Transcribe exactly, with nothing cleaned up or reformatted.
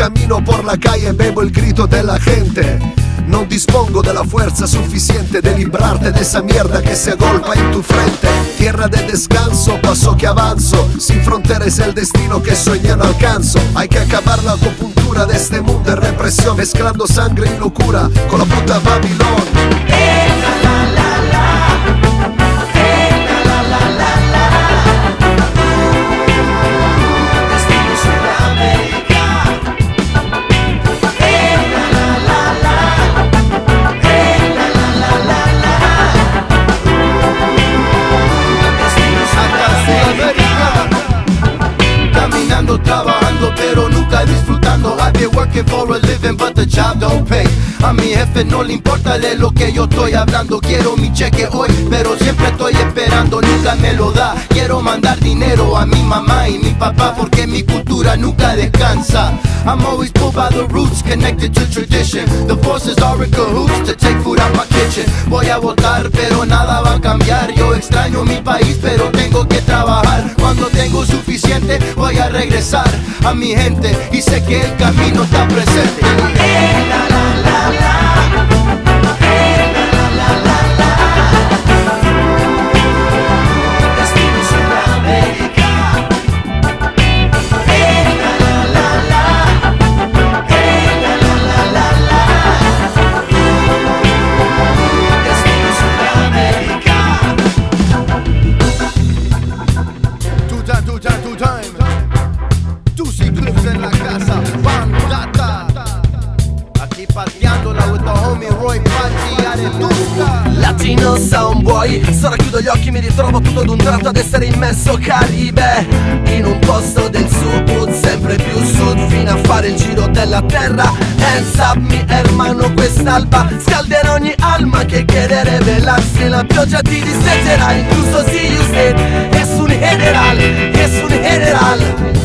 camino por la calle, bebo el grito de la gente. No dispongo de la fuerza suficiente de librarte de esa mierda que se agolpa en tu frente. Tierra de descanso, paso que avanzo. Sin fronteras el destino que sueño no alcanzo. Hay que acabar la acupuntura de este mundo de represión, mezclando sangre y locura con la puta Babilón. Eh, la, la, la, la. Eh, la, la, la, la, la. Destino Sudamérica. Eh, la, la, la, la. Eh, la, la, la, la, la. Destino Sudamérica. Caminando, trabajando, pero nunca disfrutando. I've been working for a living, but the job don't pay. A mi jefe no le importa de lo que yo estoy hablando. Quiero mi cheque hoy, pero siempre estoy esperando. Nunca me lo da. Quiero mandar dinero a mi mamá y mi papá, porque mi cultura nunca descansa. I'm always pulled by the roots, connected to tradition. The forces are in cahoots to take food out my kitchen. Voy a votar, pero nada va a cambiar. Yo extraño mi país, pero tengo que trabajar. Cuando tengo suficiente, voy a regresar a mi gente, y sé que el camino está presente. Eh, la, la, la, la. Eh, la, la, la, la, la. Destino Sudamérica. Eh, la, la, la, la. Eh, la, la, la, la, la. Destino Sudamérica. Two time, two time, two time. Juicy clips en la casa, bandata. Aquí pateándola with the homie Roy Patti Aretusta. Latino Soundboy, ora chiudo gli occhi, mi ritrovo tutto ad un tratto ad essere immerso Caribe, in un posto del sud, sempre più sud, fino a fare il giro della terra. Hands up mi hermano, quest'alba scalderà ogni alma che quiere revelarsi. La pioggia ti disseterà, incluso si usted es un general, es un general.